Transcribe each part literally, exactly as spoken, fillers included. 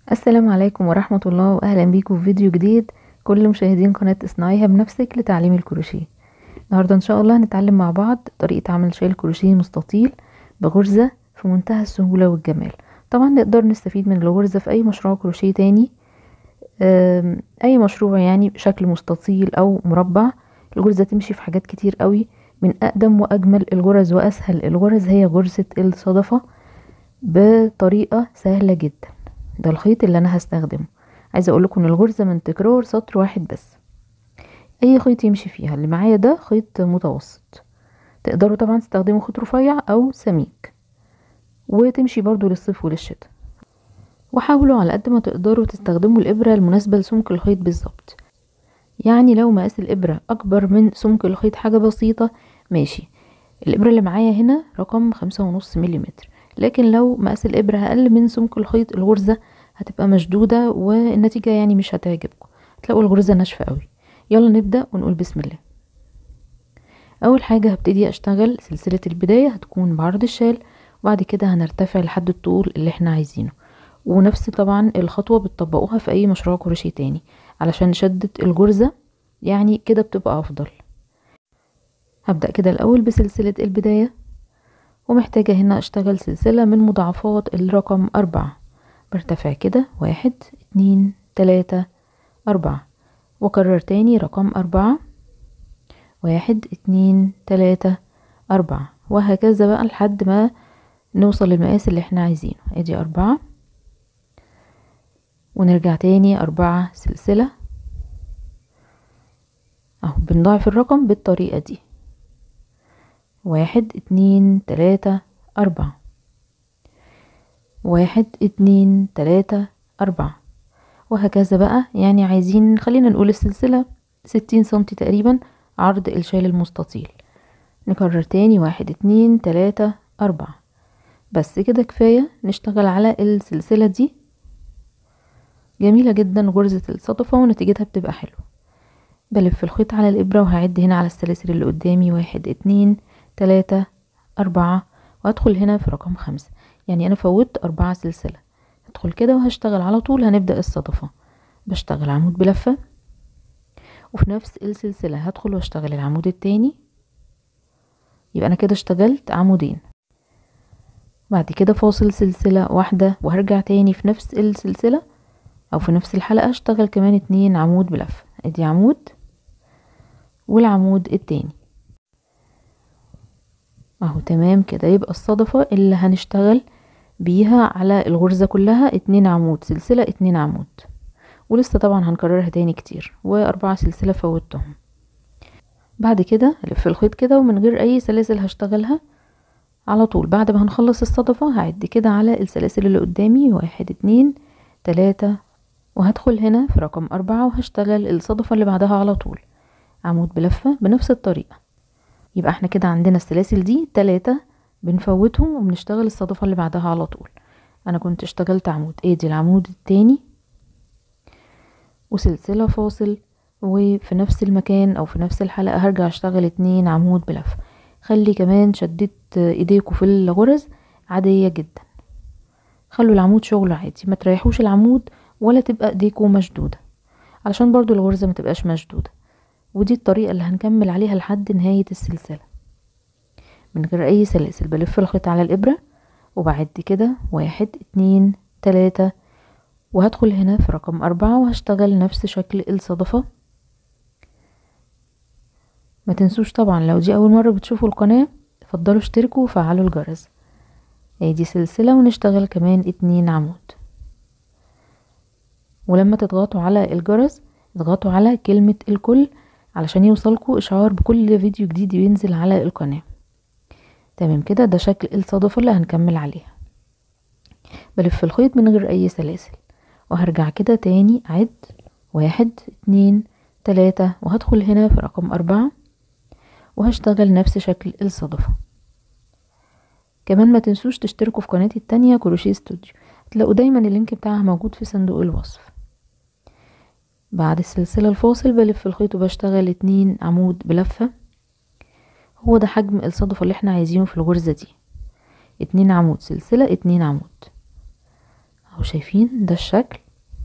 السلام عليكم ورحمة الله، وأهلا بيكم في فيديو جديد. كل مشاهدين قناة اصنعيها بنفسك لتعليم الكروشيه. النهاردة إن شاء الله هنتعلم مع بعض طريقة عمل شال كروشيه مستطيل بغرزة في منتهى السهولة والجمال. طبعا نقدر نستفيد من الغرزة في أي مشروع كروشيه تاني، أي مشروع يعني بشكل مستطيل أو مربع. الغرزة تمشي في حاجات كتير قوي. من أقدم وأجمل الغرز وأسهل الغرز هي غرزة الصدفة بطريقة سهلة جدا. ده الخيط اللي انا هستخدمه. عايزه اقول لكم ان الغرزه من تكرار سطر واحد بس، اي خيط يمشي فيها. اللي معايا ده خيط متوسط، تقدروا طبعا تستخدموا خيط رفيع او سميك، وتمشي برضو للصيف وللشتاء. وحاولوا على قد ما تقدروا تستخدموا الابره المناسبه لسمك الخيط بالظبط. يعني لو مقاس الابره اكبر من سمك الخيط حاجه بسيطه ماشي. الابره اللي معايا هنا رقم خمسة ونص مليمتر، لكن لو مقاس الابره اقل من سمك الخيط الغرزه هتبقى مشدوده والنتيجه يعني مش هتعجبكم، هتلاقوا الغرزه ناشفه قوي. يلا نبدا ونقول بسم الله. اول حاجه هبتدي اشتغل سلسله البدايه، هتكون بعرض الشال، وبعد كده هنرتفع لحد الطول اللي احنا عايزينه. ونفس طبعا الخطوه بتطبقوها في اي مشروع كروشيه تاني علشان شدة الغرزه، يعني كده بتبقى افضل. هبدأ كده الأول بسلسلة البداية، ومحتاجة هنا أشتغل سلسلة من مضاعفات الرقم أربعة. برتفع كده واحد اتنين تلاتة أربعة، وأكرر تاني رقم أربعة، واحد اتنين تلاتة أربعة، وهكذا بقى لحد ما نوصل للمقاس اللي احنا عايزينه. ادي أربعة، ونرجع تاني أربعة سلسلة اهو، بنضاعف الرقم بالطريقة دي. واحد اتنين تلاتة أربعة، واحد اتنين تلاتة أربعة، وهكذا بقى. يعني عايزين خلينا نقول السلسلة ستين سنتي تقريبا عرض الشال المستطيل. نكرر تاني واحد اتنين تلاتة أربعة، بس كده كفاية نشتغل على السلسلة دي. جميلة جدا غرزة الصدفة ونتيجتها بتبقى حلوة. بلف الخيط على الإبرة وهعد هنا على السلاسل اللي قدامي واحد اتنين تلاتة أربعة، وهدخل هنا في رقم خمسة. يعني أنا فوتت أربعة سلسلة، هدخل كده وهشتغل على طول. هنبدأ الصدفة، بشتغل عمود بلفة، وفي نفس السلسلة هدخل واشتغل العمود التاني. يبقى أنا كده اشتغلت عمودين. بعد كده فاصل سلسلة واحدة، وهرجع تاني في نفس السلسلة أو في نفس الحلقة اشتغل كمان اتنين عمود بلفة. ادي عمود والعمود التاني اهو. تمام كده، يبقى الصدفة اللي هنشتغل بيها على الغرزة كلها اتنين عمود سلسلة اتنين عمود، ولسه طبعا هنكررها تاني كتير، واربعة سلسلة فوتهم. بعد كده الف الخيط كده ومن غير اي سلاسل هشتغلها على طول. بعد ما هنخلص الصدفة هعد كده على السلاسل اللي قدامي واحد اتنين تلاتة، وهدخل هنا في رقم أربعة وهشتغل الصدفة اللي بعدها على طول عمود بلفة بنفس الطريقة. يبقى احنا كده عندنا السلاسل دي تلاتة بنفوتهم وبنشتغل الصدفة اللي بعدها على طول. انا كنت اشتغلت عمود، ادي العمود التاني وسلسلة فاصل، وفي نفس المكان او في نفس الحلقة هرجع اشتغل اتنين عمود بلفة. خلي كمان شدت ايديكوا في الغرز عادية جدا، خلوا العمود شغل عادي، ما تريحوش العمود ولا تبقى ايديكوا مشدودة علشان برضو الغرزة ما تبقاش مشدودة. ودي الطريقة اللي هنكمل عليها لحد نهاية السلسلة من غير اي سلاسل. بلف الخيط على الابرة وبعد كده واحد اتنين تلاتة، وهدخل هنا في رقم أربعة وهشتغل نفس شكل الصدفة. ما تنسوش طبعا لو دي أول مرة بتشوفوا القناة اتفضلوا اشتركوا وفعلوا الجرس. ادي سلسلة ونشتغل كمان اتنين عمود. ولما تضغطوا على الجرس اضغطوا على كلمة الكل علشان يوصلكوا اشعار بكل فيديو جديد بينزل على القناة. تمام كده، ده شكل الصدفة اللي هنكمل عليها. بلف الخيط من غير اي سلاسل وهرجع كده تاني اعد واحد اتنين تلاتة، وهدخل هنا في رقم أربعة وهشتغل نفس شكل الصدفة. كمان ما تنسوش تشتركوا في قناتي التانية كروشيه استوديو، هتلاقوا دايما اللينك بتاعها موجود في صندوق الوصف. بعد السلسلة الفاصل بلف الخيط وبشتغل اتنين عمود بلفة. هو ده حجم الصدفة اللي احنا عايزينه في الغرزة دي، اتنين عمود سلسلة اتنين عمود. اهو شايفين ده الشكل.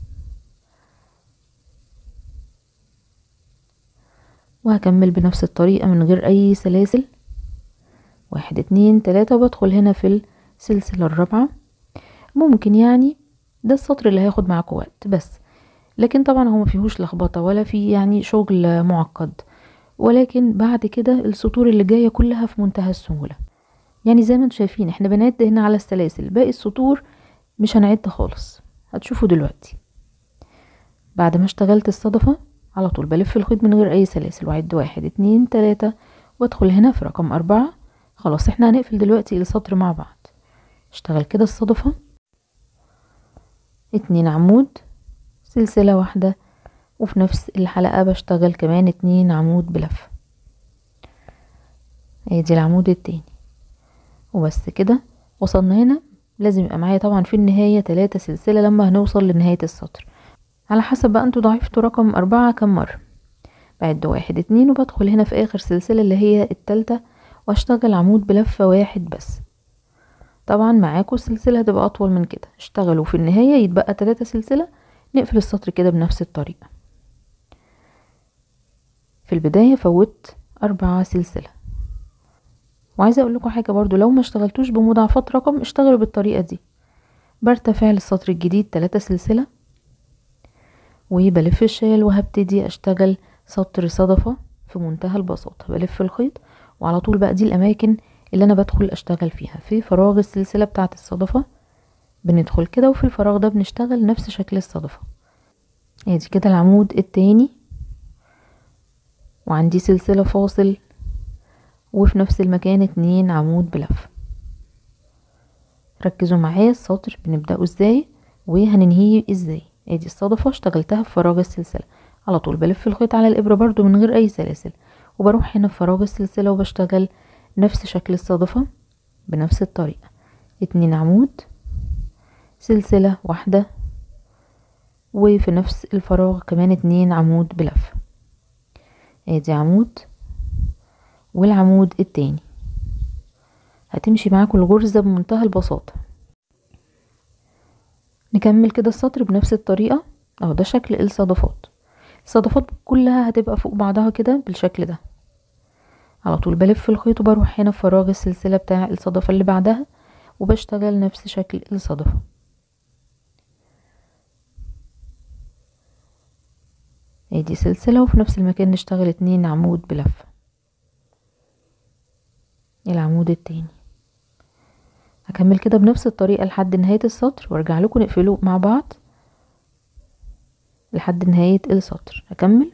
وهكمل بنفس الطريقة من غير اي سلاسل، واحد اتنين تلاتة، وبدخل هنا في السلسلة الرابعة. ممكن يعني ده السطر اللي هياخد معاكم وقت بس، لكن طبعا هو ما فيهوش لخبطة ولا في يعني شغل معقد، ولكن بعد كده السطور اللي جاية كلها في منتهى السهولة. يعني زي ما انتم شايفين احنا بنعد هنا على السلاسل، باقي السطور مش هنعد خالص، هتشوفوا دلوقتي. بعد ما اشتغلت الصدفة على طول بلف الخيط من غير اي سلاسل، وعد واحد اتنين تلاتة، وادخل هنا في رقم اربعة. خلاص احنا هنقفل دلوقتي السطر مع بعض. اشتغل كده الصدفة، اتنين عمود، سلسلة واحدة، وفي نفس الحلقة بشتغل كمان اتنين عمود بلفة. ادي العمود التاني، وبس كده وصلنا هنا. لازم يبقى معايا طبعا في النهاية تلاتة سلسلة لما هنوصل لنهاية السطر، على حسب بقى انتوا ضعفتوا رقم اربعة كم مرة. بعد واحد اتنين، وبدخل هنا في اخر سلسلة اللي هي التالتة، واشتغل عمود بلفة واحد بس. طبعا معاكوا السلسلة هتبقى اطول من كده، اشتغلوا في النهاية يتبقى تلاتة سلسلة، نقفل السطر كده بنفس الطريقة. في البداية فوت اربعة سلسلة. وعايزة اقول لكم حاجة برضو، لو ما اشتغلتوش بمضاعفات رقم اشتغلوا بالطريقة دي. برتفع للسطر الجديد تلاتة سلسلة، وبلف الشال، وهبتدي اشتغل سطر صدفة في منتهى البساطة. بلف الخيط، وعلى طول بقى دي الاماكن اللي انا بدخل اشتغل فيها. في فراغ السلسلة بتاعت الصدفة بندخل كده، وفي الفراغ ده بنشتغل نفس شكل الصدفة. ادي كده العمود التاني، وعندي سلسلة فاصل، وفي نفس المكان اتنين عمود بلف. ركزوا معايا السطر بنبدأه ازاي وهننهيه ازاي. ادي الصدفة اشتغلتها في فراغ السلسلة، على طول بلف الخيط على الابرة برضو من غير اي سلاسل، وبروح هنا في فراغ السلسلة وبشتغل نفس شكل الصدفة بنفس الطريقة. اتنين عمود، سلسلة واحدة، وفي نفس الفراغ كمان اتنين عمود بلف. ادي عمود والعمود التاني. هتمشي معاكم الغرزة بمنتهى البساطة. نكمل كده السطر بنفس الطريقة. اهو ده شكل الصدفات. الصدفات كلها هتبقى فوق بعضها كده بالشكل ده. على طول بلف الخيط وبروح هنا في فراغ السلسلة بتاع الصدفة اللي بعدها، وبشتغل نفس شكل الصدفة. ادي سلسلة، وفي نفس المكان نشتغل اتنين عمود بلفة. العمود التاني. هكمل كده بنفس الطريقة لحد نهاية السطر، وارجع لكم نقفله مع بعض لحد نهاية السطر. هكمل.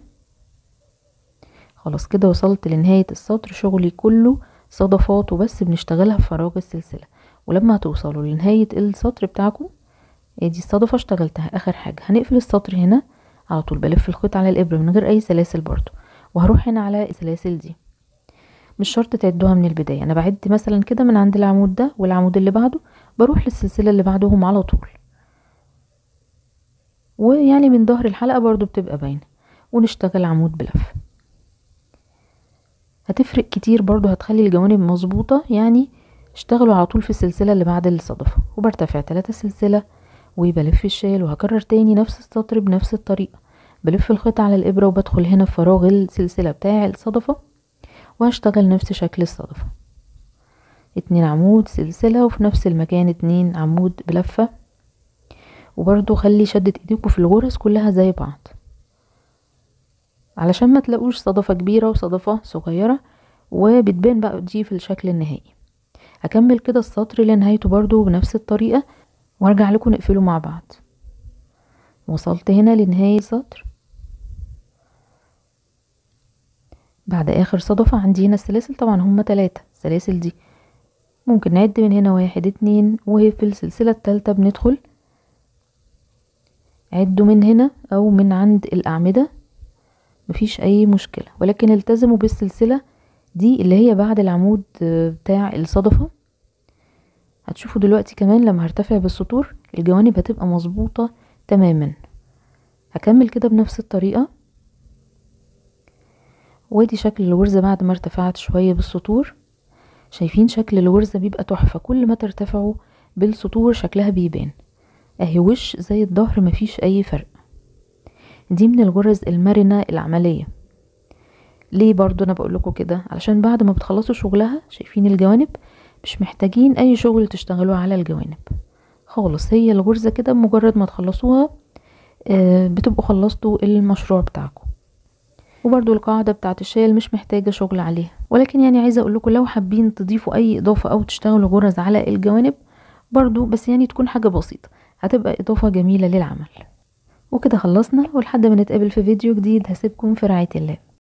خلاص كده وصلت لنهاية السطر. شغلي كله صدفات وبس بنشتغلها في فراغ السلسلة. ولما هتوصلوا لنهاية السطر بتاعكم، ادي الصدفة اشتغلتها اخر حاجة، هنقفل السطر هنا. على طول بلف الخيط على الابرة من غير اي سلاسل برضو، وهروح هنا على السلاسل دي. مش شرط تعدوها من البداية، انا بعد مثلا كده من عند العمود ده والعمود اللي بعده، بروح للسلسلة اللي بعدهم على طول، ويعني من ظهر الحلقة برضو بتبقى باينة، ونشتغل عمود بلف. هتفرق كتير برضو، هتخلي الجوانب مظبوطة. يعني اشتغلوا على طول في السلسلة اللي بعد الصدفة، وبرتفع تلاتة سلسلة، وبلف الشال، وهكرر تاني نفس السطر بنفس الطريقة. بلف الخيط على الابرة، وبدخل هنا في فراغ السلسلة بتاع الصدفة، وهشتغل نفس شكل الصدفة. اتنين عمود، سلسلة، وفي نفس المكان اتنين عمود بلفة. وبرضو خلي شدة ايديكم في الغرز كلها زي بعض، علشان ما تلاقوش صدفة كبيرة وصدفة صغيرة، وبتبان بقى دي في الشكل النهائي. هكمل كده السطر لنهايته برضو بنفس الطريقة، وارجع لكم نقفله مع بعض. وصلت هنا لنهاية السطر. بعد اخر صدفة عندي هنا السلاسل، طبعا هما تلاتة السلاسل دي، ممكن نعد من هنا واحد اتنين، وفي السلسلة التالتة بندخل. عدوا من هنا او من عند الاعمدة، مفيش اي مشكلة، ولكن التزموا بالسلسلة دي اللي هي بعد العمود بتاع الصدفة. هتشوفوا دلوقتي كمان لما هرتفع بالسطور الجوانب هتبقى مظبوطة تماما. هكمل كده بنفس الطريقة. وادي شكل الغرزة بعد ما ارتفعت شوية بالسطور. شايفين شكل الغرزة بيبقى تحفة، كل ما ترتفعوا بالسطور شكلها بيبان. اهي وش زي الظهر، مفيش اي فرق. دي من الغرز المرنة العملية. ليه برضو انا بقول لكم كده؟ علشان بعد ما بتخلصوا شغلها، شايفين الجوانب؟ مش محتاجين اي شغل تشتغلوا على الجوانب خالص. هي الغرزة كده مجرد ما تخلصوها آه بتبقوا خلصتوا المشروع بتاعكم. وبرضو القاعدة بتاعت الشال مش محتاجة شغل عليها، ولكن يعني عايزة اقول لكم لو حابين تضيفوا اي اضافة او تشتغلوا غرز على الجوانب برضو، بس يعني تكون حاجة بسيطة، هتبقى اضافة جميلة للعمل. وكده خلصنا، ولحد ما نتقابل في فيديو جديد هسيبكم في رعاية الله.